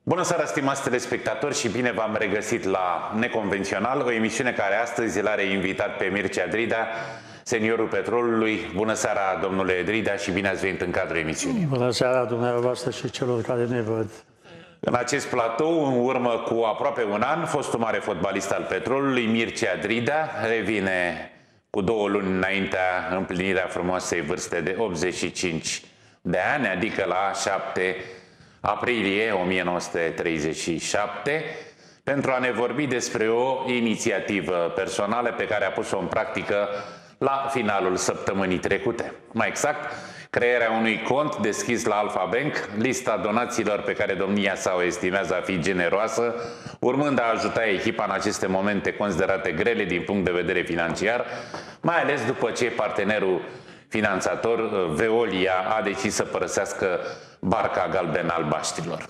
Bună seara, stimați telespectatori, și bine v-am regăsit la Neconvențional, o emisiune care astăzi îl are invitat pe Mircea Dridea, seniorul petrolului. Bună seara, domnule Dridea, și bine ați venit în cadrul emisiunii. Bună seara dumneavoastră și celor care ne văd. În acest platou, în urmă cu aproape un an, fostul mare fotbalist al petrolului, Mircea Dridea, revine cu 2 luni înaintea împlinirea frumoasei vârste de 85 de ani, adică la 7 aprilie 1937, pentru a ne vorbi despre o inițiativă personală pe care a pus-o în practică la finalul săptămânii trecute. Mai exact, crearea unui cont deschis la Alpha Bank, lista donațiilor pe care domnia sa o estimează a fi generoasă, urmând a ajuta echipa în aceste momente considerate grele din punct de vedere financiar, mai ales după ce partenerul finanțator, Veolia, a decis să părăsească barca galben-albaștrilor.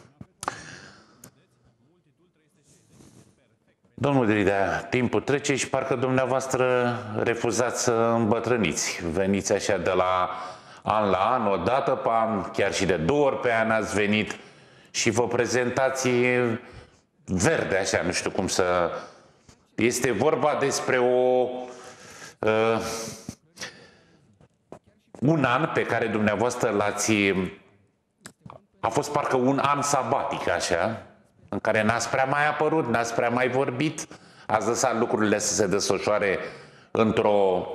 Domnul Dridea, timpul trece și parcă dumneavoastră refuzați să îmbătrâniți. Veniți așa de la an la an, o dată pe an, chiar și de 2 ori pe an ați venit și vă prezentați verde, așa, nu știu cum să... Este vorba despre un an pe care dumneavoastră l-ați... A fost parcă un an sabatic, așa, în care n-ați prea mai apărut, n-ați prea mai vorbit, ați lăsat lucrurile să se desfășoare într-o...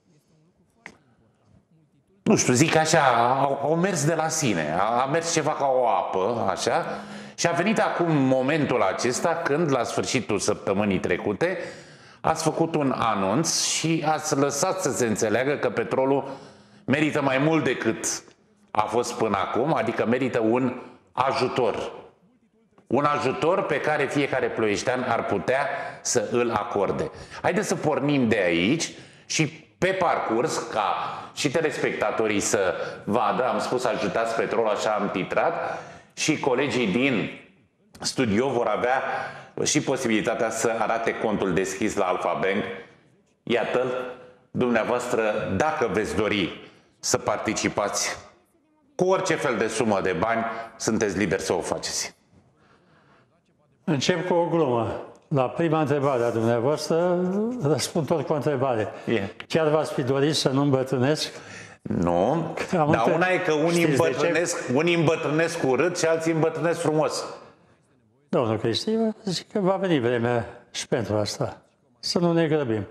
Nu știu, zic așa, au mers de la sine, a mers ceva ca o apă, așa, și a venit acum momentul acesta când, la sfârșitul săptămânii trecute, ați făcut un anunț și ați lăsat să se înțeleagă că petrolul merită mai mult decât a fost până acum, adică merită un ajutor. Un ajutor pe care fiecare ploieștean ar putea să îl acorde. Haideți să pornim de aici și pe parcurs, ca și telespectatorii să vadă, am spus ajutați petrol, așa am titrat, și colegii din studio vor avea și posibilitatea să arate contul deschis la Alpha Bank. Iată-l, dumneavoastră, dacă veți dori să participați cu orice fel de sumă de bani, sunteți liberi să o faceți. Încep cu o glumă. La prima întrebare a dumneavoastră, răspund tot cu o întrebare. Chiar v-ați fi dorit să nu îmbătrânesc? Nu, dar una e că unii îmbătrânesc urât și alții îmbătrânesc frumos. Domnul Cristi, zic că va veni vremea și pentru asta. Să nu ne grăbim.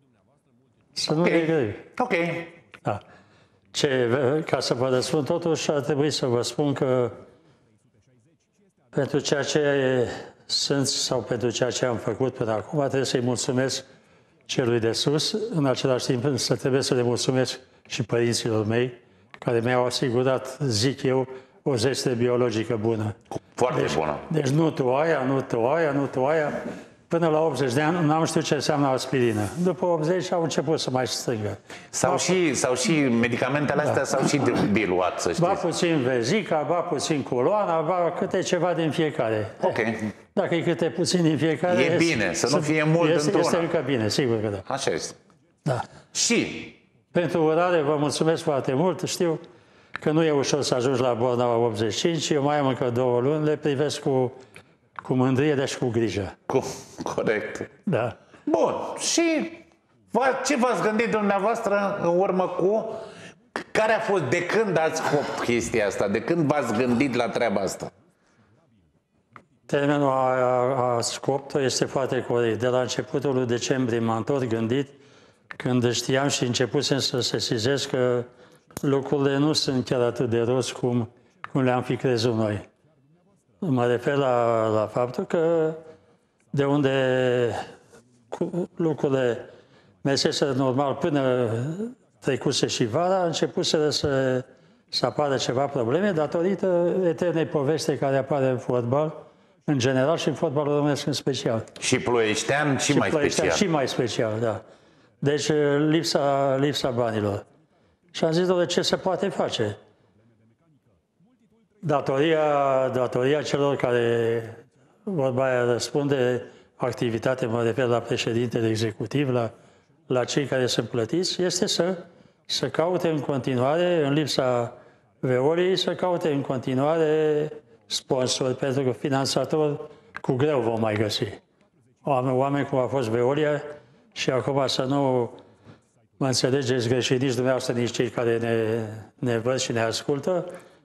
Să nu ne grăbim. Ok. Da. Ca să vă răspund totuși, ar trebui să vă spun că pentru ceea ce sunt sau pentru ceea ce am făcut până acum, trebuie să-i mulțumesc celui de sus. În același timp, însă trebuie să le mulțumesc și părinților mei, care mi-au asigurat, zic eu, o zestre biologică bună. Foarte bună. Deci nu tu aia, nu tu aia, nu tu aia. Până la 80 de ani n-am știut ce înseamnă aspirină. După 80 au început să mai strângă. Sau și medicamentele astea s-au și diluat, să știți. Ba puțin vezica, ba puțin coloana, ba câte ceva din fiecare. Ok. Dacă e câte puțin din fiecare... E bine, să nu fie mult într-una. Este încă bine, sigur că da. Așa este. Da. Și? Pentru urare vă mulțumesc foarte mult. Știu că nu e ușor să ajungi la Bornau 85. Eu mai am încă 2 luni, le privesc cu mândrie, dar și cu grijă. Corect. Da. Bun. Și ce v-ați gândit dumneavoastră în urmă cu... Care a fost, de când ați copt chestia asta? De când v-ați gândit la treaba asta? Termenul a scopt este foarte corect. De la începutul lui decembrie m-am tot gândit, când știam și începusem să sesizez că lucrurile nu sunt chiar atât de roz cum le-am fi crezut noi. Mă refer la faptul că de unde lucrurile merseseră normal până trecuse și vara, a început să apară ceva probleme datorită eternei poveste care apare în fotbal, în general, și în fotbalul românesc în special. Și ploieștean și mai special. Și mai special, da. Deci lipsa banilor. Și am zis, de ce se poate face? Datoria celor care, vorba aia, răspunde activitate, mă refer la președintele executiv, la cei care sunt plătiți, este să caute în continuare, în lipsa Veoliei, să caute în continuare sponsori, pentru că finanțatori cu greu vom mai găsi. Oameni cum a fost Veolia și acum să nu mă înțelegeți greșit nici dumneavoastră, nici cei care ne văd și ne ascultă,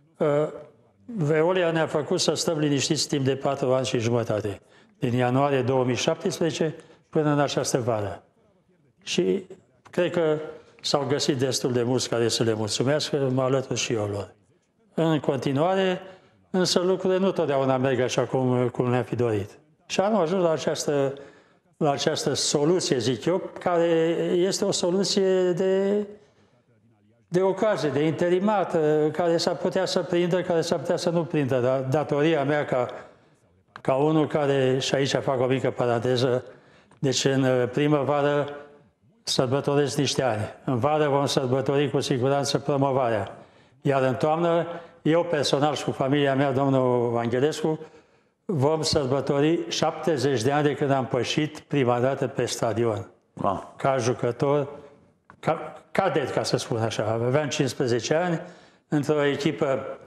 Veolia ne-a făcut să stăm liniștiți timp de 4 ani și jumătate, din ianuarie 2017 până în această vară. Și cred că s-au găsit destul de mulți care să le mulțumească, mă alătur și eu lor. În continuare, însă lucrurile nu totdeauna merg așa cum ne-am fi dorit. Și am ajuns la această soluție, zic eu, care este o soluție de ocazie, de interimat, care s-ar putea să prindă, care s-ar putea să nu prindă. Dar datoria mea ca unul care, și aici fac o mică paranteză, deci în primăvară sărbătoresc niște ani. În vară vom sărbători cu siguranță promovarea. Iar în toamnă, eu personal și cu familia mea, domnul Vanghelescu, vom sărbători 70 de ani de când am pășit prima dată pe stadion. Ca jucător, cadet, ca să spun așa. Aveam 15 ani, într-o echipă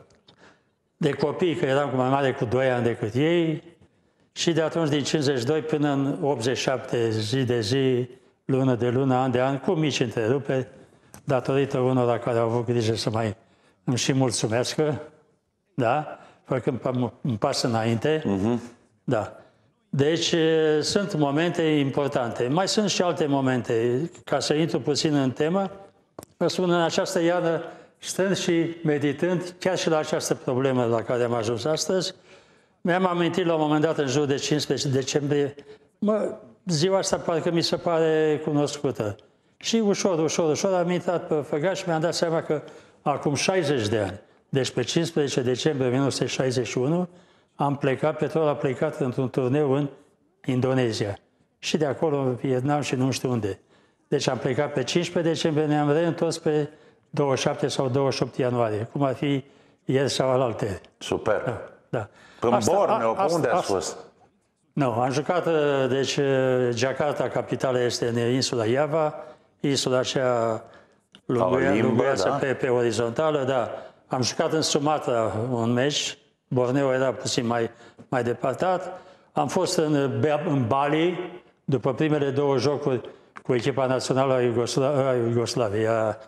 de copii, că eram cu mai mare cu 2 ani decât ei, și de atunci, din 52 până în 87, zi de zi, lună de lună, an de an, cu mici întreruperi, datorită unora care au avut grijă să mai îmi și mulțumească, da? Făcând un pas înainte, da. Deci sunt momente importante. Mai sunt și alte momente. Ca să intru puțin în temă, vă spun, în această iarnă, stând și meditând, chiar și la această problemă la care am ajuns astăzi, mi-am amintit la un moment dat, în jur de 15 decembrie, ziua asta parcă mi se pare cunoscută. Și ușor am intrat pe făgaș și mi-am dat seama că acum 60 de ani, deci pe 15 decembrie 1961, Petrol a plecat într-un turneu în Indonezia. Și de acolo în Vietnam și nu știu unde. Deci am plecat pe 15 decembrie, ne-am reîntors pe 27 sau 28 ianuarie, cum ar fi ieri sau alaltă. Super. Da. În Borneo, pe unde ați fost? Nu, am jucat, deci Jakarta, capitala, este în insula Java, insula aceea lunguiață, da? pe orizontală, da. Am jucat în Sumatra un meci, Borneo era puțin mai departat. Am fost în Bali, după primele 2 jocuri cu echipa națională a Iugoslaviei,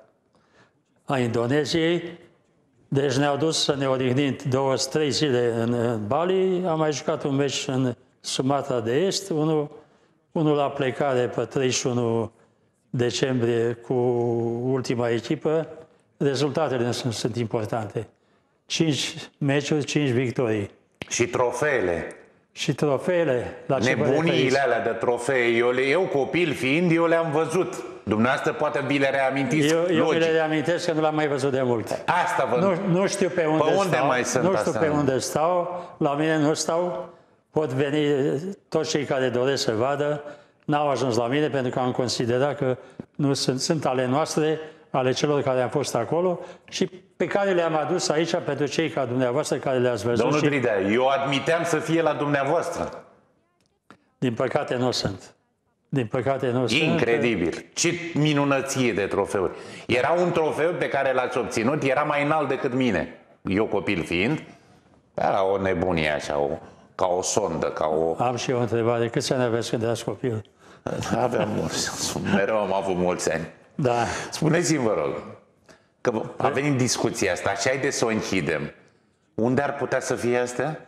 a Indoneziei. Deci ne-au dus să ne odihnim 2-3 zile în Bali. Am mai jucat un meci în Sumatra de Est, unul la plecare pe 31 decembrie cu ultima echipă. Rezultatele sunt importante. 5 meciuri, 5 victorii. Și trofeele. Și trofeele. Nebuniile alea de trofee. Eu copil fiind, eu le-am văzut. Dumneavoastră poate vi le reamintiți. Eu mi le reamintesc că nu l-am mai văzut de mult. Asta vă... Nu știu pe unde stau. Mai sunt nu știu pe unde stau. La mine nu stau. Pot veni toți cei care doresc să vadă. N-au ajuns la mine pentru că am considerat că nu sunt ale noastre, ale celor care am fost acolo și pe care le-am adus aici pentru cei ca dumneavoastră care le-ați văzut. Domnul Dridea, eu admiteam să fie la dumneavoastră. Din păcate nu sunt. Din păcate nu sunt. Incredibil. Ce minunăție de trofeuri. Era un trofeu pe care l-ați obținut, era mai înalt decât mine. Eu copil fiind, era o nebunie așa, ca o sondă, ca o... Am și eu o întrebare. Câți ani aveți când erați copil? Aveam mulți. Mereu am avut mulți ani. Da. Spuneți-mi, vă rog, că a venit discuția asta și haideți să o închidem. Unde ar putea să fie astea?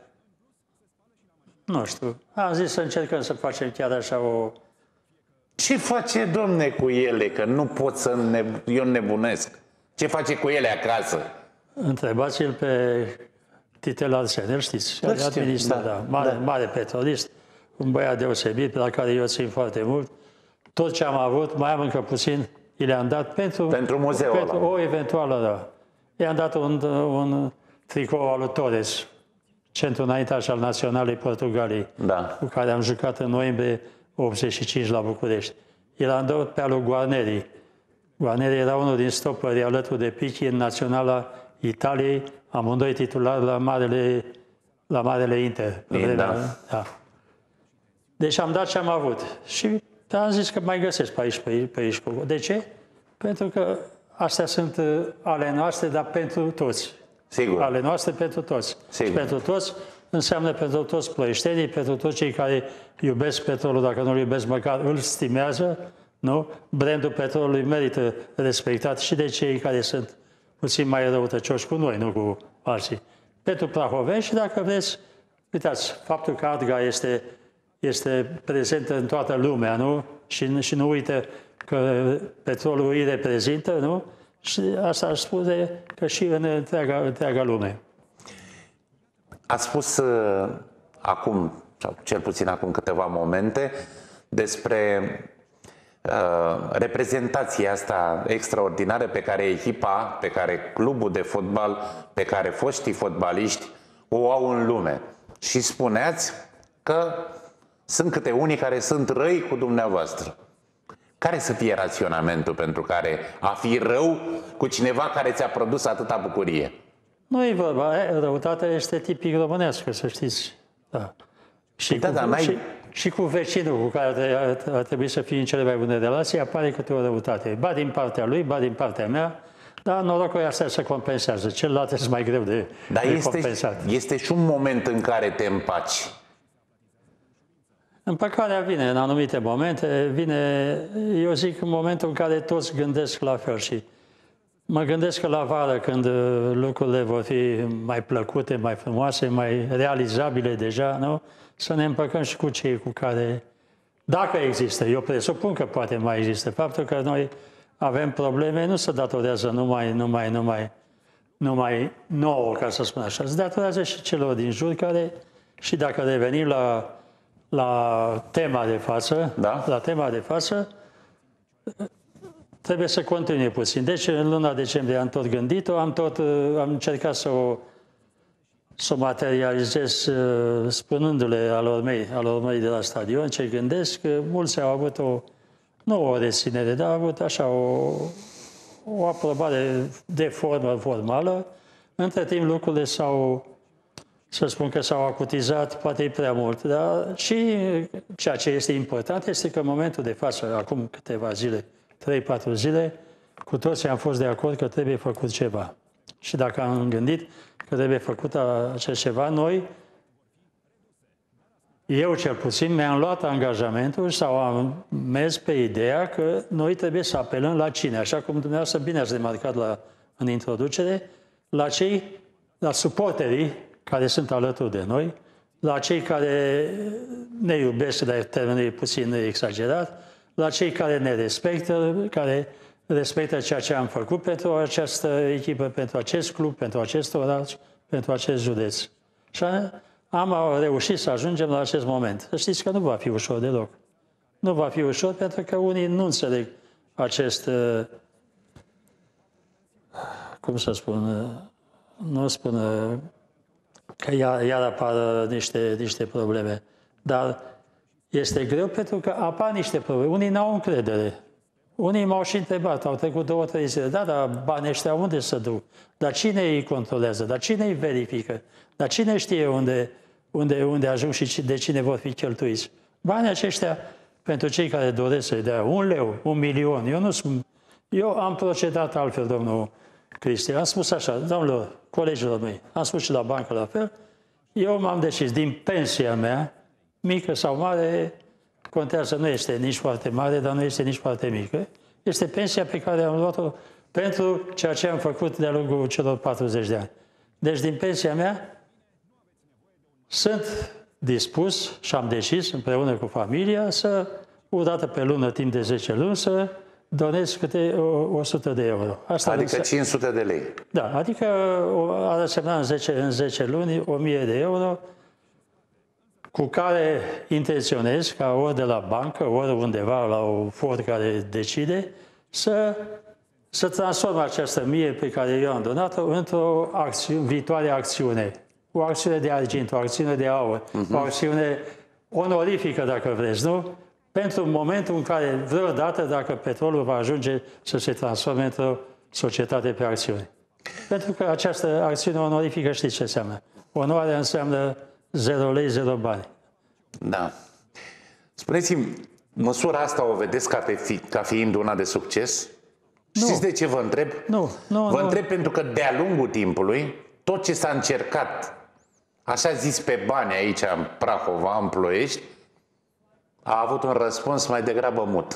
Nu știu. Am zis să încercăm să facem chiar așa o... Ce face, domne, cu ele? Că nu pot să... Eu nebunesc. Ce face cu ele acasă? Întrebați-l pe Titel Arsen, îl știți? Administrat, da. Mare petrolist, un băiat deosebit, pe la care eu țin foarte mult. Tot ce am avut, mai am încă puțin, i le-am dat pentru muzeul ăla. O eventuală, da. I-am dat un tricou al lui Torres, centru înaintaș al Naționalei Portugaliei, da, cu care am jucat în noiembrie 85 la București. I l-am dat pe al lui Guarneri. Guarneri era unul din stopării alături de Pichi în Naționala Italiei, amândoi titulari la Marele Inter. Da. Deci am dat ce am avut. Și am zis că mai găsesc pe aici. De ce? Pentru că astea sunt ale noastre, dar pentru toți. Sigur. Ale noastre pentru toți. Sigur. Și pentru toți înseamnă pentru toți ploieștenii, pentru toți cei care iubesc petrolul, dacă nu-l iubesc, măcar îl stimează, nu? Brandul petrolului merită respectat și de cei care sunt puțin mai răutăcioși cu noi, nu cu alții. Pentru prahoveni și dacă vreți, uitați, faptul că Adga este prezentă în toată lumea, nu? Și nu uită că petrolul îi reprezintă, nu? Și asta aș spune că și în întreaga lume. Ați spus acum, sau cel puțin acum câteva momente, despre reprezentația asta extraordinară pe care echipa, pe care clubul de fotbal, pe care foștii fotbaliști o au în lume. Și spuneați că sunt câte unii care sunt răi cu dumneavoastră. Care să fie raționamentul pentru care a fi rău cu cineva care ți-a produs atâta bucurie? Nu e vorba, răutatea este tipic românească, să știți. Da. Și cu vecinul cu care ar trebui să fie în cele mai bune relații, apare câte o răutate. Ba din partea lui, ba din partea mea, dar norocul astea se compensează. Celălalt este mai greu de compensat. Este și un moment în care te împaci. Împăcarea vine în anumite momente, eu zic, în momentul în care toți gândesc la fel și mă gândesc că la vară, când lucrurile vor fi mai plăcute, mai frumoase, mai realizabile deja, nu? Să ne împăcăm și cu cei cu care, dacă există, eu presupun că poate mai există, faptul că noi avem probleme nu se datorează numai nouă, ca să spun așa, se datorează și celor din jur care, și dacă revenim la tema de față, da? La tema de față, trebuie să continue puțin. Deci, în luna decembrie am tot gândit-o, am încercat să o materializez spunându-le alor mei de la stadion ce gândesc. Mulți au avut nu o reținere, dar au avut așa o aprobare de formă formală. Între timp lucrurile să spun că s-au acutizat, poate e prea mult, dar și ceea ce este important este că în momentul de față, acum câteva zile, 3-4 zile, cu toții am fost de acord că trebuie făcut ceva. Și dacă am gândit că trebuie făcut acest ceva, eu cel puțin mi-am luat angajamentul sau am mers pe ideea că noi trebuie să apelăm la cine, așa cum dumneavoastră bine ați remarcat în introducere, la suporterii care sunt alături de noi, la cei care ne iubesc, dar termenul e puțin exagerat, la cei care ne respectă, care respectă ceea ce am făcut pentru această echipă, pentru acest club, pentru acest oraș, pentru acest județ. Și am reușit să ajungem la acest moment. Să știți că nu va fi ușor deloc. Nu va fi ușor pentru că unii nu înțeleg acest, cum să spun, nu spun că iar apar niște probleme. Dar este greu pentru că apar niște probleme. Unii n-au încredere. Unii m-au și întrebat, au trecut 2-3 zile, dar banii ăștia unde se duc? Dar cine îi controlează? Dar cine îi verifică? Dar cine știe unde ajung și de cine vor fi cheltuiți? Banii aceștia, pentru cei care doresc să-i dea 1 leu, 1 milion, eu am procedat altfel, domnul Cristi. Am spus așa, domnilor, colegilor mei, am spus și la bancă la fel, eu m-am decis din pensia mea, mică sau mare, contează, nu este nici foarte mare, dar nu este nici foarte mică. Este pensia pe care am luat-o pentru ceea ce am făcut de-a lungul celor 40 de ani. Deci din pensia mea sunt dispus și am decis împreună cu familia o dată pe lună, timp de 10 luni, să donez câte 100 de euro. Asta adică 500 de lei. Da, adică ar însemna în 10 luni 1000 de euro, cu care intenționez ca ori de la bancă, ori undeva la o for care decide, să transform această 1000 pe care eu am donat-o într-o viitoare acțiune. O acțiune de argint, o acțiune de aur, o acțiune onorifică, dacă vreți, nu? Pentru momentul în care vreodată, dacă petrolul va ajunge să se transforme într-o societate pe acțiune. Pentru că această acțiune onorifică știți ce înseamnă? Onoarea înseamnă 0 lei, 0 bani. Da. Spuneți-mi, măsura asta o vedeți ca fiind una de succes? Nu. Știți de ce vă întreb? Nu. Vă întreb pentru că de-a lungul timpului tot ce s-a încercat, așa zis pe bani aici, în Prahova, în Ploiești, a avut un răspuns mai degrabă mut.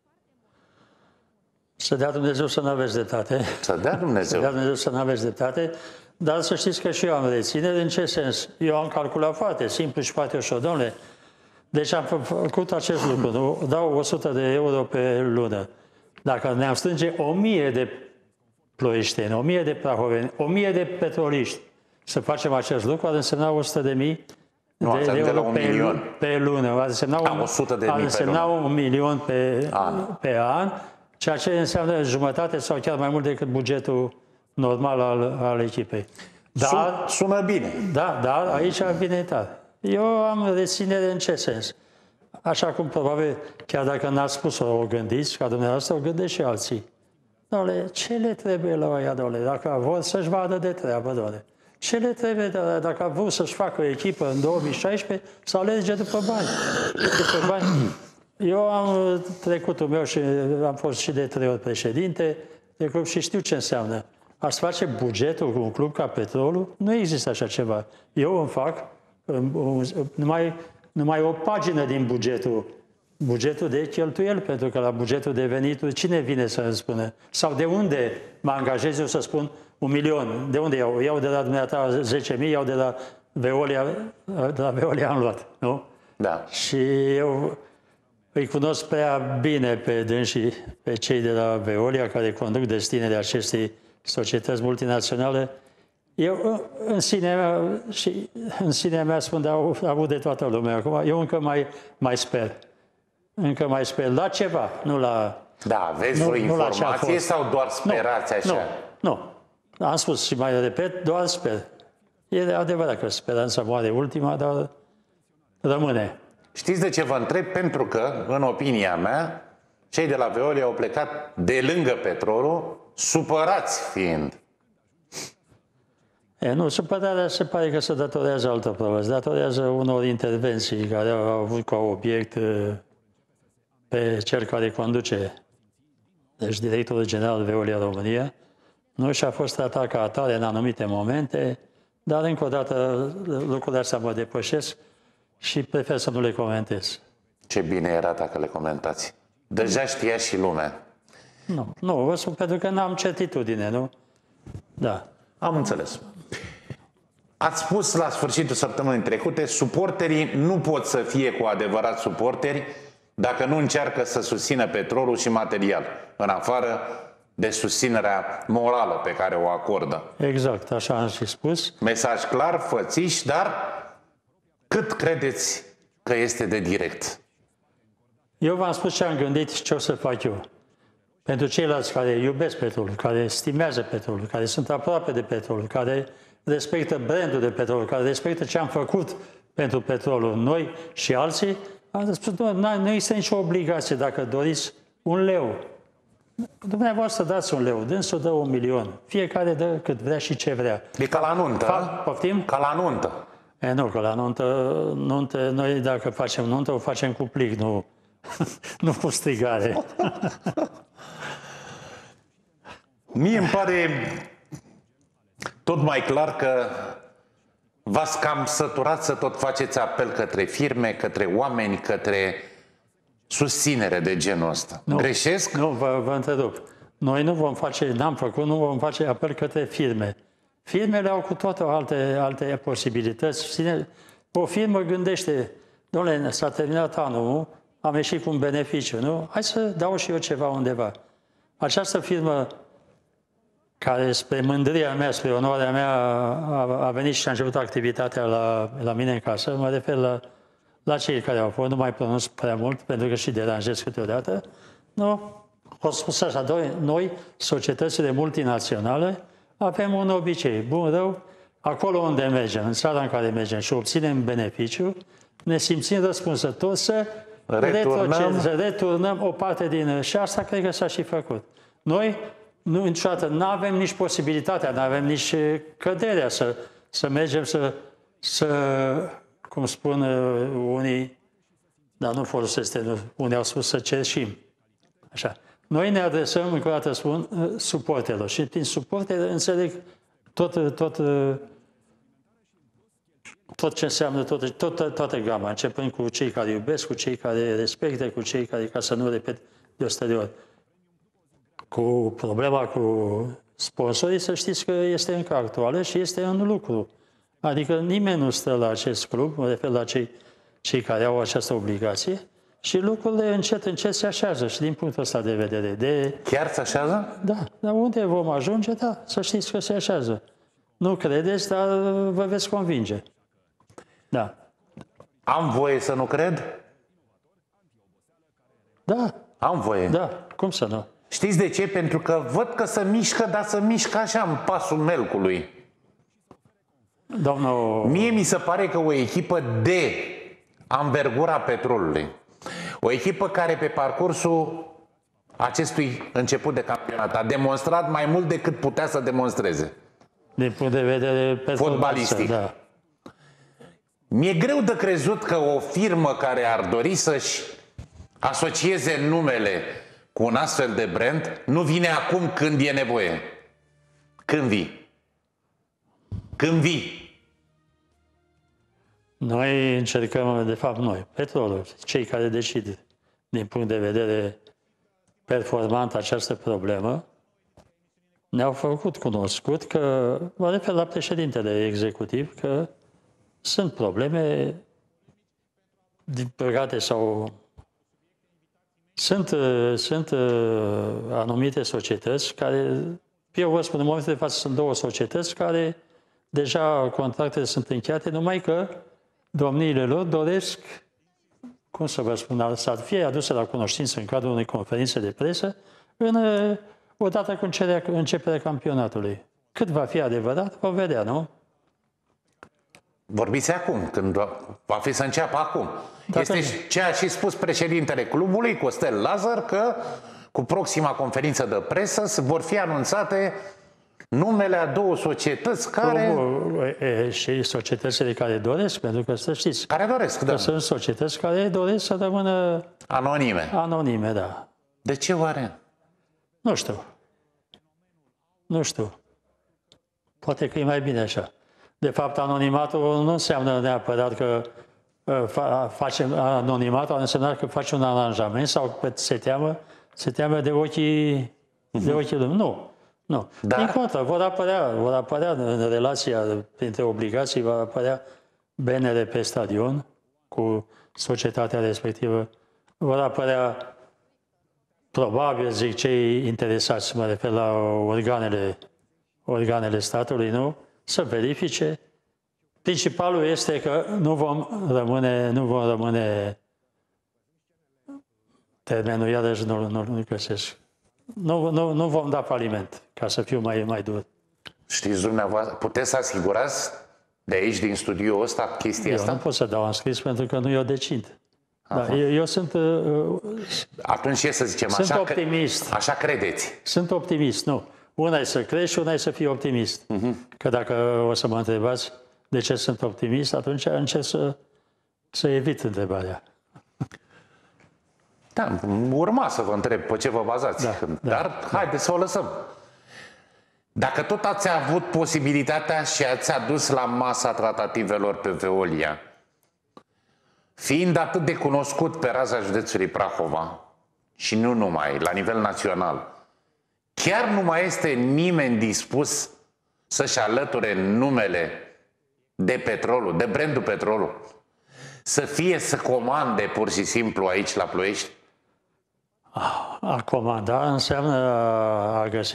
Să dea Dumnezeu să nu aveți dreptate. Să dea Dumnezeu. Să dea Dumnezeu să nu aveți dreptate. Dar să știți că și eu am reținere. În ce sens? Eu am calculat foarte simplu și foarte ușor. Dom'le, deci am făcut acest lucru. Nu? Dau 100 de euro pe lună. Dacă ne-am strânge 1000 de ploieșteni, 1000 de prahoveni, 1000 de petroliști să facem acest lucru, ar însemna 100.000 de euro pe lună. Ar însemna 100.000 milion pe an, ceea ce înseamnă jumătate sau chiar mai mult decât bugetul normal al echipei. Dar, sună bine. Da, dar aici vine tare. Eu am reținere în ce sens? Așa cum probabil, chiar dacă n-ați spus-o, o gândiți, ca dumneavoastră, o gândesc și alții. Doamne, ce le trebuie la ăia, doamne, dacă vor să-și vadă de treabă, doamne? Ce le trebuie, dacă vor să-și facă o echipă în 2016, să alerge după bani? După bani. Eu am trecutul meu și am fost și de 3 ori președinte de club și știu ce înseamnă. Ați face bugetul cu un club ca Petrolul? Nu există așa ceva. Eu îmi fac numai o pagină din bugetul de cheltuieli, pentru că la bugetul de venituri, cine vine să îmi spună? Sau de unde mă angajez eu să spun 1 milion? De unde iau? Iau de la dumneata 10.000, iau de la Veolia am luat, nu? Da. Și eu îi cunosc prea bine pe dânsii, pe cei de la Veolia, care conduc destinele acestei societăți multinaționale. Eu în sinea mea spun, dar au avut de toată lumea acum, eu încă mai sper. Încă mai sper la ceva, nu la... Da, aveți o informație sau doar sperați așa? Nu. Am spus și mai repet, doar sper. E adevărat că speranța moare ultima, dar rămâne. Știți de ce vă întreb? Pentru că, în opinia mea, cei de la Veolia au plecat de lângă Petrolul, supărați fiind. Nu, supărarea se pare că se datorează altă problemă. Se datorează unor intervenții care au avut ca obiect pe cel care conduce, deci directorul general Veolia România, nu și-a fost tratat ca atare în anumite momente, dar încă o dată lucrurile astea mă depășesc și prefer să nu le comentez. Ce bine era dacă le comentați. Deja știa și lumea. Nu, vă spun pentru că n-am certitudine, nu? Da. Am înțeles. Ați spus la sfârșitul săptămânii trecute, suporterii nu pot să fie cu adevărat suporteri dacă nu încearcă să susțină Petrolul și material, în afară de susținerea morală pe care o acordă. Exact, așa am și spus. Mesaj clar, fățiș, dar cât credeți că este de direct? Eu v-am spus ce am gândit și ce o să fac eu. Pentru ceilalți care iubesc Petrolul, care stimează Petrolul, care sunt aproape de Petrolul, care respectă brandul de Petrol, care respectă ce am făcut pentru Petrolul, noi și alții, am spus, nu există nicio obligație dacă doriți 1 leu. Dumneavoastră dați 1 leu, dânsul dă 1 milion. Fiecare dă cât vrea și ce vrea. E ca la nuntă. Poftim? Ca la nuntă. Nu, că la nuntă, noi dacă facem nuntă, o facem cu plic, nu cu strigare. Mie îmi pare tot mai clar că v-ați cam săturat să tot faceți apel către firme, către oameni, către susținere de genul ăsta. Greșesc? Nu, vă întrerup. Noi nu vom face apel către firme. Firmele au cu toate alte posibilități. O firmă gândește, dom'le, s-a terminat anul, nu? Am ieșit cu un beneficiu, nu? Hai să dau și eu ceva undeva. Această firmă care spre mândria mea, spre onoarea mea, a venit și a început activitatea la mine în casă. Mă refer la cei care au fost, nu mai pronunț prea mult, pentru că și deranjez câteodată. Nu? O spus așa, noi, societățile multinaționale, avem un obicei, bun, rău, acolo unde mergem, în țara în care mergem și obținem beneficiu, ne simțim răspunsători să returnăm o parte din... Și asta cred că s-a și făcut. Noi, niciodată, nu avem nici posibilitatea, nu avem nici căderea să mergem cum spun unii, dar nu folosesc, unii au spus să cerșim. Așa. Noi ne adresăm, încă o dată spun, suporterilor. Și prin suportere înțeleg tot ce înseamnă, toată gama, începând cu cei care iubesc, cu cei care respectă, cu cei care, ca să nu repet de 100 de ori. Cu problema cu sponsorii, să știți că este încă actuală și este în lucru. Adică nimeni nu stă la acest club, mă refer la cei care au această obligație, și lucrurile încet se așează și din punctul ăsta de vedere. Chiar se așează? Da, dar unde vom ajunge, da, să știți că se așează. Nu credeți, dar vă veți convinge. Da. Am voie să nu cred? Da. Am voie. Da, cum să nu? Știți de ce? Pentru că văd că se mișcă, dar se mișcă așa în pasul melcului. Domnul... Mie mi se pare că o echipă de anvergura Petrolului, o echipă care pe parcursul acestui început de campionat a demonstrat mai mult decât putea să demonstreze. Din punct de vedere fotbalistic. Da. Mi-e greu de crezut că o firmă care ar dori să-și asocieze numele cu un astfel de brand nu vine acum când e nevoie. Când vii? Când vii? Noi încercăm, de fapt noi, Petrolul, cei care decid din punct de vedere performant această problemă, ne-au făcut cunoscut că, mă refer la președintele executiv, că sunt probleme, din păcate, sau sunt anumite societăți care, eu vă spun, în momentul de față sunt două societăți care deja contractele sunt încheiate, numai că domniile lor doresc, cum să vă spun, să fie aduse la cunoștință în cadrul unei conferințe de presă, odată cu începerea campionatului. Cât va fi adevărat, vom vedea, nu? Vorbiți acum, când va fi să înceapă acum. Dacă este ce a și spus președintele clubului, Costel Lazar, că cu proxima conferință de presă vor fi anunțate numele a două societăți care... Și societățile care doresc, pentru că să știți... Care doresc, da. Sunt societăți care doresc să rămână... Anonime. Anonime, da. De ce oare? Nu știu. Nu știu. Poate că e mai bine așa. De fapt, anonimatul nu înseamnă neapărat că facem anonimatul, ar însemna că faci un aranjament sau că se teamă de ochii lumii. Nu. Nu. Din contră, vor apărea în relația printre obligații, va apărea benere pe stadion cu societatea respectivă, vor apărea probabil, zic, cei interesați, mă refer la organele statului, nu? Să verifice. Principalul este că nu vom rămâne termenul, iarăși nu găsesc. Nu vom da faliment, ca să fiu mai dur. Știți dumneavoastră, puteți să asigurați de aici, din studioul ăsta, chestia asta? Eu nu pot să dau înscris pentru că nu eu decid. Da, eu sunt... Atunci ce să zicem? Sunt optimist. Așa credeți? Sunt optimist, nu. Una e să crezi și una e să fii optimist. Că dacă o să mă întrebați de ce sunt optimist, atunci încerc să evit întrebarea. Da, urma să vă întreb pe ce vă bazați. Dar haideți să o lăsăm. Dacă tot ați avut posibilitatea și ați adus la masa tratativelor pe Veolia, fiind atât de cunoscut pe raza județului Prahova, și nu numai, la nivel național, chiar nu mai este nimeni dispus să-și alăture numele de Petrolul, de brandul Petrolul, să comande pur și simplu aici la Ploiești? A comanda înseamnă a găsi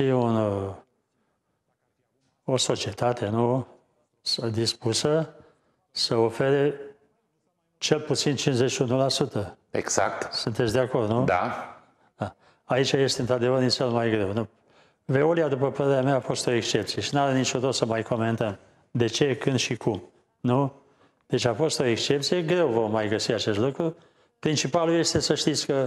o societate, nu? Dispusă să ofere cel puțin 51%. Exact. Sunteți de acord, nu? Da. Aici este într-adevăr inițial mai greu. Nu? Veolia, după părerea mea, a fost o excepție și n-are nicio rost să mai comentăm de ce, când și cum. Nu? Deci a fost o excepție, greu vom mai găsi acest lucru. Principalul este să știți că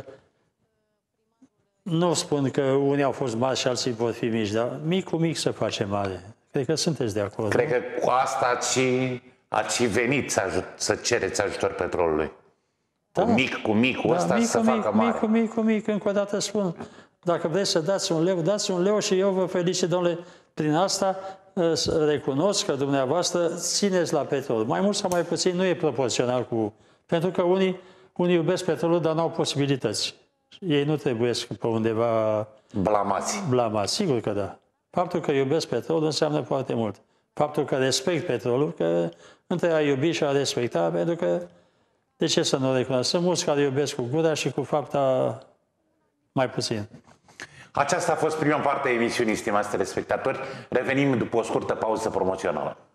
nu spun că unii au fost mari și alții vor fi mici, dar mic cu mic se face mare. Cred că sunteți de acord. Cred că cu asta ați venit să cereți ajutor Petrolului. Da. Cu mic, ăsta să facă mare. Cu mic, încă o dată spun. Dacă vreți să dați un leu, dați un leu și eu vă felicit, domnule, prin asta recunosc că dumneavoastră țineți la petrol. Mai mult sau mai puțin nu e proporțional cu... Pentru că unii iubesc petrolul, dar nu au posibilități. Ei nu trebuie pe undeva blamați. Sigur că da. Faptul că iubesc petrolul înseamnă foarte mult. Faptul că respect petrolul, că între a iubi și a respecta, pentru că de ce să nu recunosc? Sunt mulți care iubesc cu gura și cu fapta mai puțin. Aceasta a fost prima parte a emisiunii, stimați telespectatori. Revenim după o scurtă pauză promoțională.